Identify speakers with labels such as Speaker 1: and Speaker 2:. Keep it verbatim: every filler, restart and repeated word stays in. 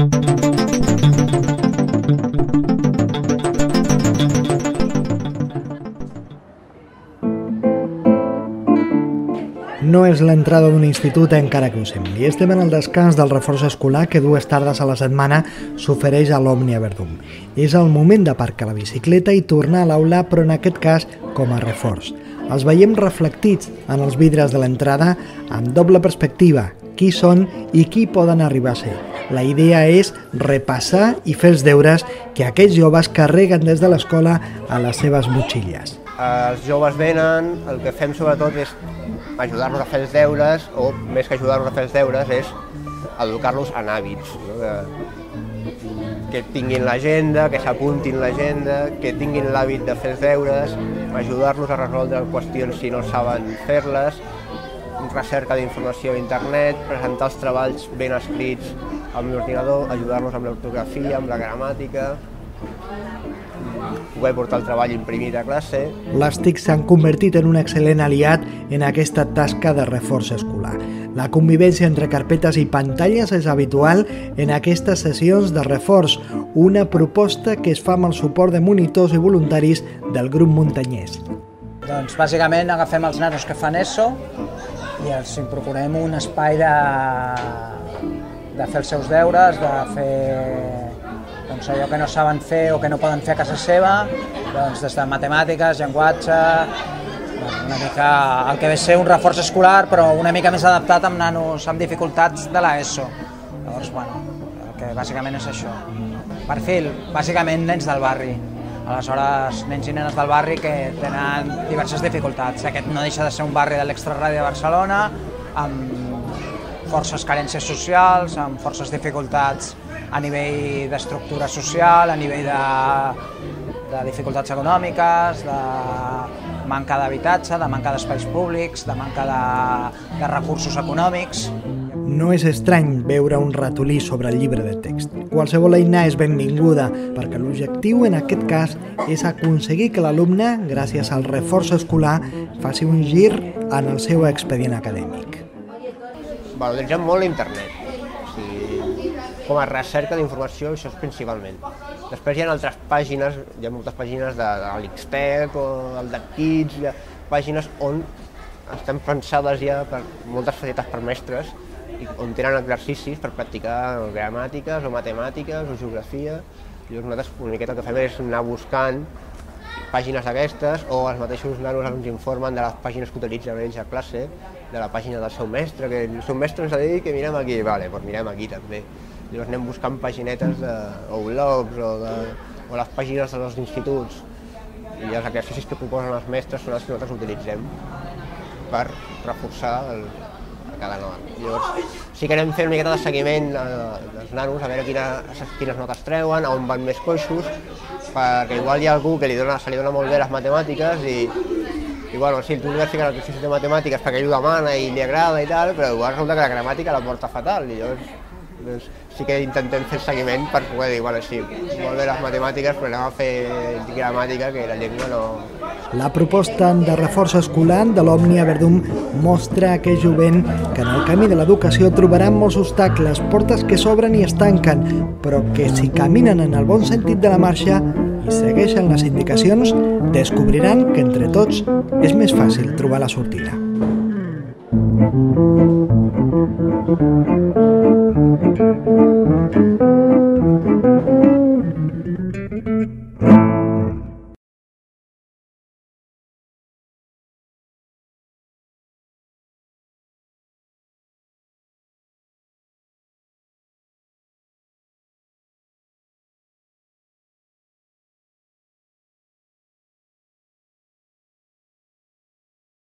Speaker 1: No és l'entrada d'un institut encara que ho sembli. Estem en el descans del reforç escolar que dues tardes a la setmana s'ofereix a l'Òmnia Verdum. És el moment d'aparcar la bicicleta i tornar a l'aula, però en aquest cas com a reforç. Els veiem reflectits en els vidres de l'entrada amb doble perspectiva, qui són i qui poden arribar a ser. La idea és repassar i fer els deures que aquests joves carreguen des de l'escola a les seves motxilles.
Speaker 2: Els joves venen, el que fem sobretot és ajudar-los a fer els deures, o més que ajudar-los a fer els deures és educar-los en hàbits, no? que, que tinguin l'agenda, que s'apuntin l'agenda, que tinguin l'hàbit de fer els deures, ajudar-los a resoldre qüestions si no saben fer-les, recerca d'informació a internet, presentar els treballs ben escrits amb l'ordinador, ajudar-los amb l'ortografia, amb la gramàtica, poder portar el treball imprimit a classe.
Speaker 1: Les T I C s'han convertit en un excel·lent aliat en aquesta tasca de reforç escolar. La convivència entre carpetes i pantalles és habitual en aquestes sessions de reforç, una proposta que es fa amb el suport de monitors i voluntaris del grup muntanyès.
Speaker 3: Doncs bàsicament agafem els nanos que fan ESO i els procurem un espai de, de fer els seus deures, de fer doncs allò que no saben fer o que no poden fer a casa seva, doncs des de matemàtiques, llenguatge, una mica el que ve ser un reforç escolar, però una mica més adaptat amb nanos amb dificultats de l'ESO. Llavors, bueno, el que bàsicament és això. Perfil, bàsicament nens del barri. Aleshores, nens i nenes del barri que tenen diverses dificultats. Aquest no deixa de ser un barri de l'extraradi de Barcelona, amb forces carències socials, amb forces dificultats a nivell d'estructura social, a nivell de, de dificultats econòmiques, de manca d'habitatge, de manca d'espais públics, de manca de, de recursos econòmics.
Speaker 1: No és estrany veure un ratolí sobre el llibre de text. Qualsevol eina és benvinguda, perquè l'objectiu en aquest cas és aconseguir que l'alumne, gràcies al reforç escolar, faci un gir en el seu expedient acadèmic.
Speaker 2: Bueno, utilitzem molt l'internet. O sigui, com a recerca d'informació, això és principalment. Després hi ha altres pàgines, hi ha moltes pàgines de, de l'Xtec o el d'Kids, hi ha pàgines on estan pensades ja per moltes facilitats per mestres, on tenen exercicis per practicar gramàtiques o matemàtiques o geografia. Llavors nosaltres una miqueta el que fem és anar buscant pàgines d'aquestes, o els mateixos nanos ens informen de les pàgines que utilitzen ells a classe, de la pàgina del seu mestre, que el seu mestre ens ha dit que mirem aquí, vale, doncs mirem aquí també. Llavors anem buscant paginetes de, o blogs o, de, o les pàgines dels instituts, i els exercicis que proposen els mestres són els que nosaltres utilitzem per reforçar el, cada nota. Llavors sí que anem fent una miqueta de seguiment dels nanos, a veure quina, quines notes treuen, on van més coixos, perquè igual hi ha algú que li dona, se li dona molt bé les matemàtiques i, i bueno, sí, tu li vas ficar l'exercici de matemàtiques perquè ell ho demana i li agrada i tal, però igual resulta que la gramàtica la porta fatal, i llavors doncs, sí que intentem fer seguiment per poder dir, bueno, sí, molt bé les matemàtiques, però anem a fer gramàtica, que la llengua no...
Speaker 1: La proposta de reforç escolar de l'Òmnia Verdum mostra a aquell jovent que en el camí de l'educació trobaran molts obstacles, portes que s'obren i es tanquen, però que si caminen en el bon sentit de la marxa i segueixen les indicacions, descobriran que entre tots és més fàcil trobar la sortida. Thank you.